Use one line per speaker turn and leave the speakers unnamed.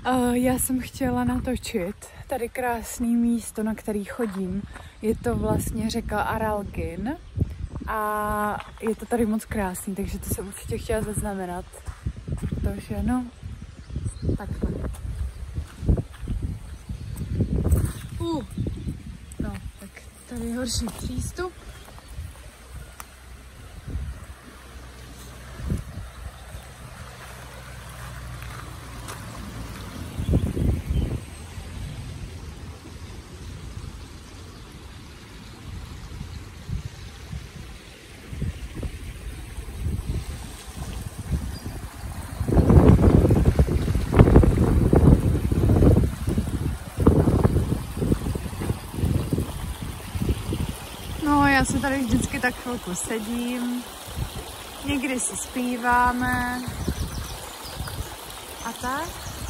Já jsem chtěla natočit tady krásný místo, na který chodím. Je to vlastně řeka Aralgin a je to tady moc krásný, takže to jsem určitě chtěla zaznamenat, protože no, takhle. No, tak tady je horší přístup. No, já se tady vždycky tak chvilku sedím, někdy si zpíváme a tak.